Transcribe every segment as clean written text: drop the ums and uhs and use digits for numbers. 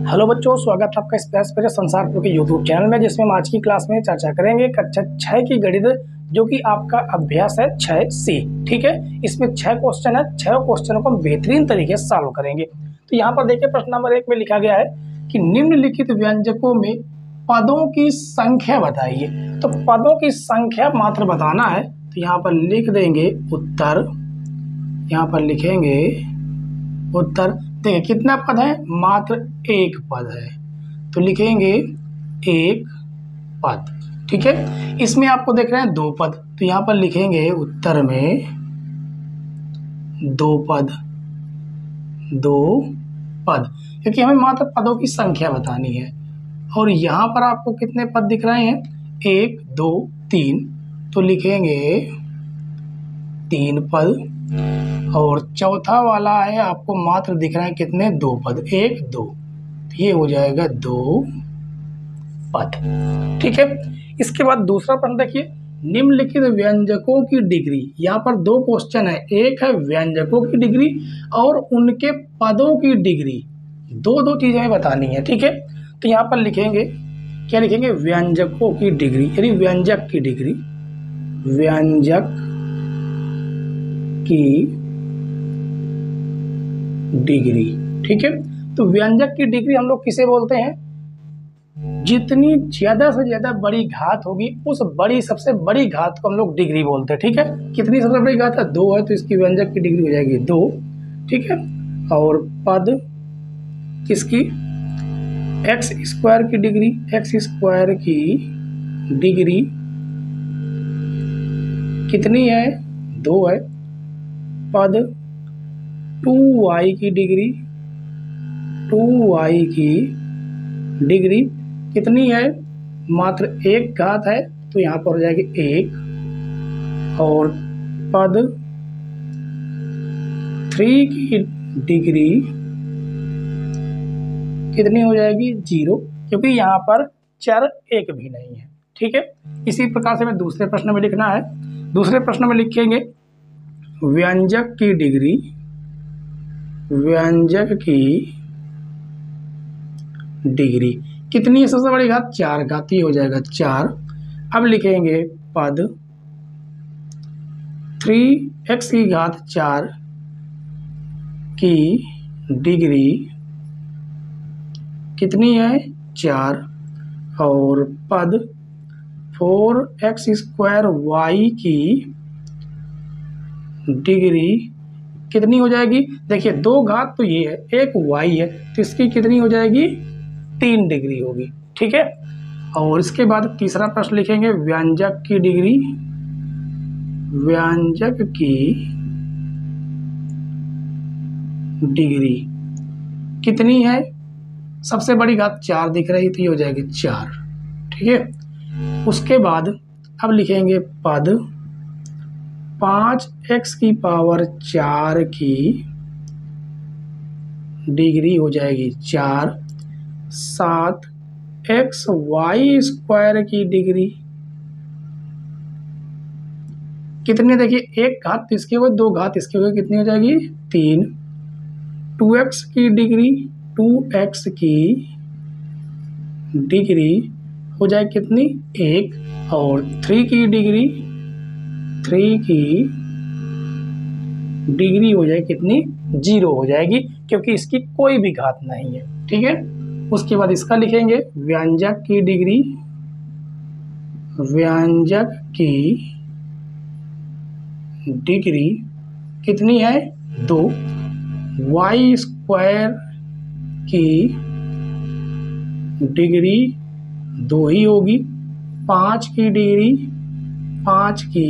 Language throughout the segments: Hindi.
हेलो बच्चों, स्वागत है आपका स्पेस पर संसार के यूट्यूब चैनल में, जिसमें हम आज की क्लास में चर्चा करेंगे कक्षा 6 की गणित, जो कि आपका अभ्यास है 6C। ठीक है, इसमें 6 क्वेश्चन है। 6 क्वेश्चनों को हम बेहतरीन तरीके से सॉल्व करेंगे। तो यहाँ पर देखिए, प्रश्न नंबर 1 में लिखा गया है कि निम्नलिखित व्यंजकों में पदों की संख्या बताइए। तो पदों की संख्या मात्र बताना है, तो यहाँ पर लिख देंगे उत्तर। यहाँ पर लिखेंगे उत्तर। देखिए कितना पद है, मात्र एक पद है, तो लिखेंगे एक पद। ठीक है, इसमें आपको देख रहे हैं 2 पद, तो यहाँ पर लिखेंगे उत्तर में 2 पद। 2 पद, क्योंकि हमें मात्र पदों की संख्या बतानी है। और यहाँ पर आपको कितने पद दिख रहे हैं, 1 2 3, तो लिखेंगे 3 पद। और चौथा वाला है, आपको मात्र दिख रहे हैं कितने, 2 पद, 1 2, तो ये हो जाएगा 2 पद। ठीक है, इसके बाद दूसरा प्रश्न देखिए, निम्नलिखित व्यंजकों की डिग्री। यहाँ पर 2 क्वेश्चन है, एक है व्यंजकों की डिग्री और उनके पदों की डिग्री। दो चीजें हमें बतानी है। ठीक है, तो यहाँ पर लिखेंगे, क्या लिखेंगे, व्यंजकों की डिग्री, यानी व्यंजक की डिग्री। व्यंजक की डिग्री। ठीक है, तो व्यंजक की डिग्री हम लोग किसे बोलते हैं, जितनी ज्यादा से ज्यादा बड़ी घात होगी, उस बड़ी सबसे बड़ी घात को हम लोग डिग्री बोलते हैं। ठीक है, कितनी सबसे बड़ी घात है, 2 है, तो इसकी व्यंजक की डिग्री हो जाएगी 2। ठीक है, और पद किसकी, एक्स स्क्वायर की डिग्री। एक्स स्क्वायर की डिग्री कितनी है, 2 है। पद 2y की डिग्री। 2y की डिग्री कितनी है, मात्र एक घात है, तो यहाँ पर हो जाएगी 1। और पद 3 की डिग्री कितनी हो जाएगी, 0, क्योंकि यहाँ पर चर एक भी नहीं है। ठीक है, इसी प्रकार से हमें दूसरे प्रश्न में लिखना है। दूसरे प्रश्न में लिखेंगे व्यंजक की डिग्री। व्यंजक की डिग्री कितनी है, सबसे बड़ी घात 4 घात, हो जाएगा 4। अब लिखेंगे पद 3x की घात 4 की डिग्री कितनी है, 4। और पद 4x स्क्वायर y की डिग्री कितनी हो जाएगी, देखिए 2 घात तो ये है, एक y है, तो इसकी कितनी हो जाएगी, 3 डिग्री होगी। ठीक है, और इसके बाद तीसरा प्रश्न लिखेंगे व्यंजक की डिग्री। व्यंजक की डिग्री कितनी है, सबसे बड़ी घात 4 दिख रही, तो ये हो जाएगी 4। ठीक है, उसके बाद अब लिखेंगे पद 5x की पावर 4 की डिग्री हो जाएगी 4। 7xy स्क्वायर की डिग्री कितनी, देखिए एक घात इसके हुए, 2 घात इसके हुए, कितनी हो जाएगी, 3। 2x की डिग्री, 2x की डिग्री हो जाए कितनी, 1। और 3 की डिग्री, 3 की डिग्री हो जाए कितनी, 0 हो जाएगी, क्योंकि इसकी कोई भी घात नहीं है। ठीक है, उसके बाद इसका लिखेंगे व्यंजक की डिग्री। व्यंजक की डिग्री कितनी है, 2। y स्क्वायर की डिग्री 2 ही होगी। 5 की डिग्री, 5 की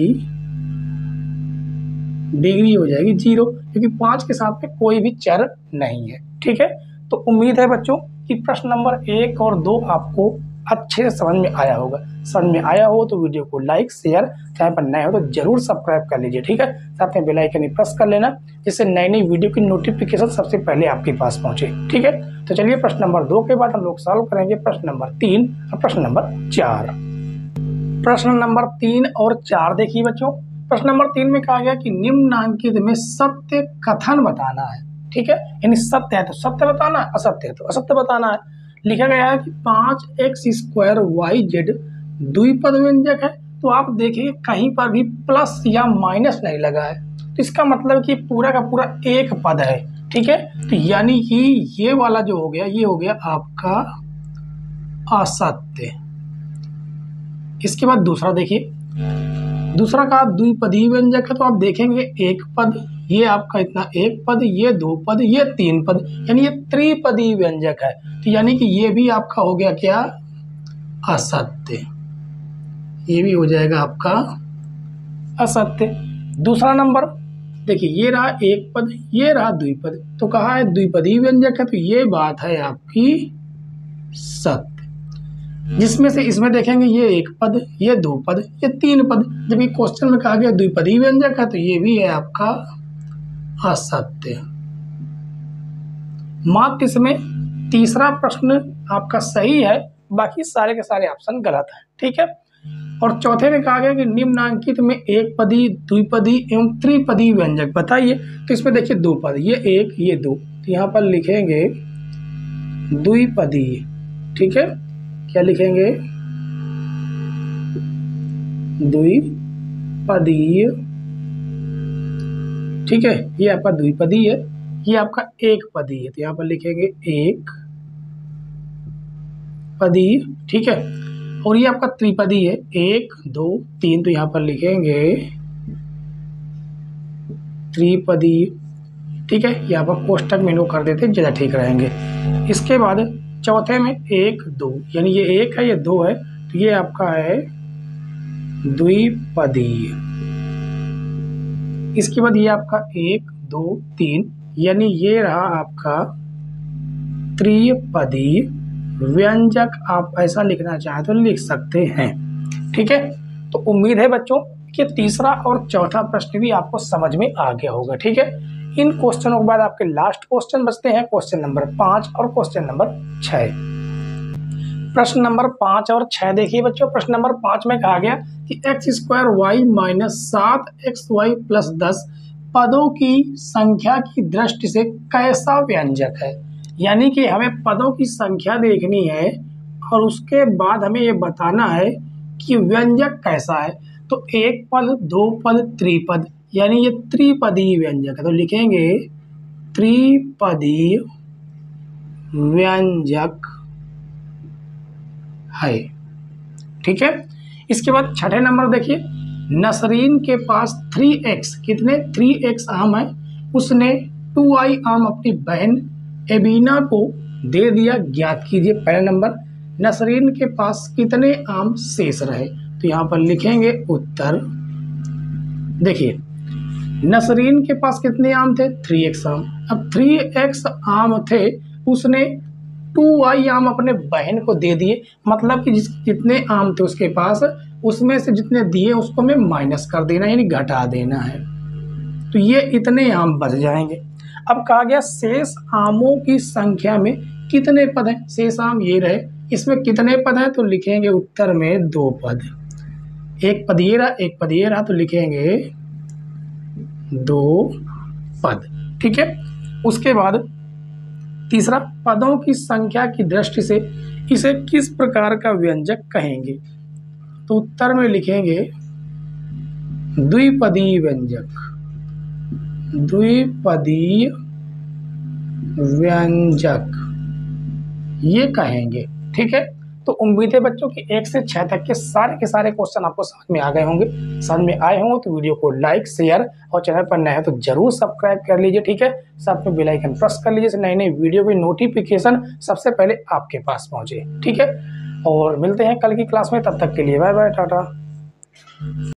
डिग्री हो जाएगी 0, क्योंकि 5 के साथ में कोई भी चर नहीं है। ठीक है, तो उम्मीद है बच्चों कि प्रश्न नंबर 1 और 2 आपको अच्छे से समझ में आया होगा। समझ में आया हो तो वीडियो को लाइक, शेयर, चैनल पर नए हो तो जरूर सब्सक्राइब कर लीजिए। ठीक है, साथ में बेल आइकन भी प्रेस कर लेना, जिससे नई नई वीडियो की नोटिफिकेशन सबसे पहले आपके पास पहुंचे। ठीक है, तो चलिए प्रश्न नंबर 2 के बाद हम लोग सॉल्व करेंगे प्रश्न नंबर 3 और प्रश्न नंबर 4। प्रश्न नंबर 3 और 4 देखिए बच्चों। प्रश्न नंबर 3 में कहा गया कि निम्नांकित में सत्य कथन बताना है। ठीक है, यानी सत्य है तो सत्य बताना है, असत्य है तो असत्य बताना है। लिखा गया है कि 5x² YZ द्विपद व्यंजक है, तो आप देखिए कहीं पर भी प्लस या माइनस नहीं लगा है, तो इसका मतलब कि पूरा का पूरा एक पद है। ठीक है, तो यानी कि ये वाला जो हो गया ये हो गया आपका असत्य। इसके बाद दूसरा देखिए, दूसरा का द्विपदी व्यंजक है, तो आप देखेंगे एक पद, ये आपका इतना एक पद, ये दो पद, ये तीन पद, यानी ये त्रिपदी व्यंजक है, तो यानी कि ये भी आपका हो गया क्या, असत्य। ये भी हो जाएगा आपका असत्य। दूसरा नंबर देखिए, ये रहा एक पद, ये रहा द्विपद, तो कहा है द्विपदी व्यंजक है, तो ये बात है आपकी सत्य। जिसमें से इसमें देखेंगे ये एक पद, ये दो पद, ये तीन पद, जब ये क्वेश्चन में कहा गया द्विपदी व्यंजक है, तो ये भी है आपका असत्य। मात्र इसमें तीसरा प्रश्न आपका सही है, बाकी सारे के सारे ऑप्शन गलत है। ठीक है, और चौथे में कहा गया कि निम्नांकित में एक पदी, द्विपदी एवं त्रिपदी व्यंजक बताइए, तो इसमें देखिए दो पद, ये एक ये दो, तो यहाँ पर लिखेंगे द्विपदी। ठीक है, क्या लिखेंगे, द्विपदी। ठीक है, ये आपका द्विपदी है, ये आपका एक पदी है, तो यहाँ पर लिखेंगे एक पदी। ठीक है, और ये आपका त्रिपदी है, एक दो तीन, तो यहाँ पर लिखेंगे त्रिपदी। ठीक है, यहाँ पर कोष्टक में कर देते ज़्यादा ठीक रहेंगे। इसके बाद चौथे में एक दो, यानी ये एक है ये दो है, तो ये आपका है द्विपदी। इसके बाद ये आपका एक दो तीन, यानी ये रहा आपका त्रिपदी व्यंजक। आप ऐसा लिखना चाहें तो लिख सकते हैं। ठीक है, तो उम्मीद है बच्चों कि तीसरा और चौथा प्रश्न भी आपको समझ में आ गया होगा। ठीक है, इन क्वेश्चनों के बाद आपके लास्ट क्वेश्चन बचते हैं क्वेश्चन नंबर 5 और क्वेश्चन नंबर 6। प्रश्न नंबर 5 और 6 देखिए बच्चों, प्रश्न नंबर 5 में कहा गया कि x² y - 7xy + 10 पदों की संख्या की दृष्टि से कैसा व्यंजक है। यानी कि हमें पदों की संख्या देखनी है और उसके बाद हमें ये बताना है कि व्यंजक कैसा है। तो एक पद, दो पद, त्रिपद, यानी ये त्रिपदी व्यंजक है, तो लिखेंगे त्रिपदी व्यंजक है। ठीक है, इसके बाद छठे नंबर देखिए, नसरीन के पास 3x कितने 3x आम है, उसने 2i आम अपनी बहन एबीना को दे दिया, ज्ञात कीजिए। पहला नंबर, नसरीन के पास कितने आम शेष रहे, तो यहाँ पर लिखेंगे उत्तर। देखिए, नसरीन के पास कितने आम थे 3x आम, अब 3x आम थे, उसने 2i आम अपने बहन को दे दिए, मतलब कि जितने आम थे उसके पास, उसमें से जितने दिए उसको हमें माइनस कर देना, यानी घटा देना है, तो ये इतने आम बच जाएंगे। अब कहा गया शेष आमों की संख्या में कितने पद हैं, शेष आम ये रहे, इसमें कितने पद हैं, तो लिखेंगे उत्तर में 2 पद। एक पद ये रहा, एक पद ये रहा, तो लिखेंगे 2 पद। ठीक है, उसके बाद तीसरा, पदों की संख्या की दृष्टि से इसे किस प्रकार का व्यंजक कहेंगे, तो उत्तर में लिखेंगे द्विपदी व्यंजक, द्विपदी व्यंजक ये कहेंगे। ठीक है, तो उम्मीद है बच्चों कि 1 से 6 तक के सारे क्वेश्चन आपको समझ में आ गए होंगे। समझ में आए होंगे तो वीडियो को लाइक, शेयर और चैनल पर नए हैं तो जरूर सब्सक्राइब कर लीजिए। ठीक है, साथ में बेल आइकन प्रेस कर लीजिए, नई नई वीडियो की नोटिफिकेशन सबसे पहले आपके पास पहुंचे। ठीक है, और मिलते हैं कल की क्लास में, तब तक के लिए बाय बाय, टाटा।